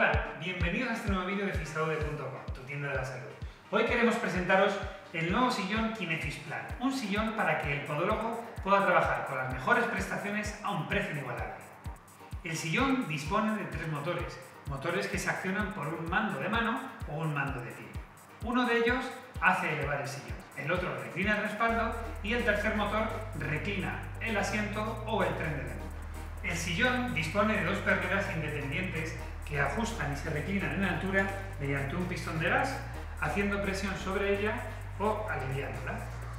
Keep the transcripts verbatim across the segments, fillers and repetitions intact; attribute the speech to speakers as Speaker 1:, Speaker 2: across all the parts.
Speaker 1: Hola, bienvenidos a este nuevo vídeo de Fisaude punto com, tu tienda de la salud. Hoy queremos presentaros el nuevo sillón Kinefis Plan, un sillón para que el podólogo pueda trabajar con las mejores prestaciones a un precio inigualable. El sillón dispone de tres motores, motores que se accionan por un mando de mano o un mando de pie. Uno de ellos hace elevar el sillón, el otro reclina el respaldo y el tercer motor reclina el asiento o el tren de lengua. El sillón dispone de dos perneras independientes que ajustan y se reclinan en altura mediante un pistón de gas, haciendo presión sobre ella o aliviándola.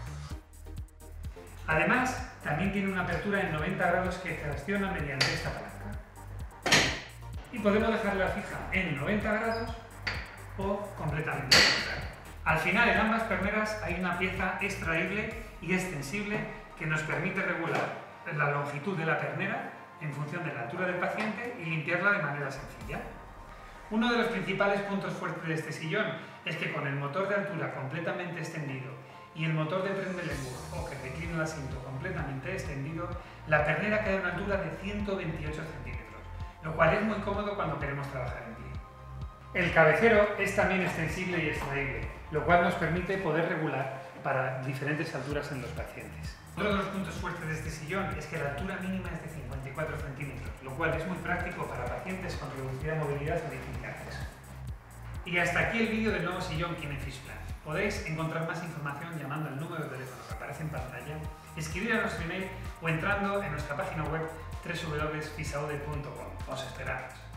Speaker 1: Además, también tiene una apertura en noventa grados que tracciona mediante esta palanca. Y podemos dejarla fija en noventa grados o completamente fija. Al final, en ambas perneras hay una pieza extraíble y extensible que nos permite regular la longitud de la pernera en función de la altura del paciente y limpiarla de manera sencilla. Uno de los principales puntos fuertes de este sillón es que con el motor de altura completamente extendido y el motor de tren de lengua o que reclina el asiento completamente extendido, la pernera queda a una altura de ciento veintiocho centímetros, lo cual es muy cómodo cuando queremos trabajar en pie. El cabecero es también extensible y extraíble, lo cual nos permite poder regular para diferentes alturas en los pacientes. Otro de los puntos fuertes de este sillón es que la altura mínima es de cincuenta y cuatro centímetros, lo cual es muy práctico para pacientes con reducida movilidad o difícil acceso. Y hasta aquí el vídeo del nuevo sillón Kinefis Plan. Podéis encontrar más información llamando al número de teléfono que aparece en pantalla, escribir a nuestro email o entrando en nuestra página web w w w punto fisaude punto com. Os esperamos.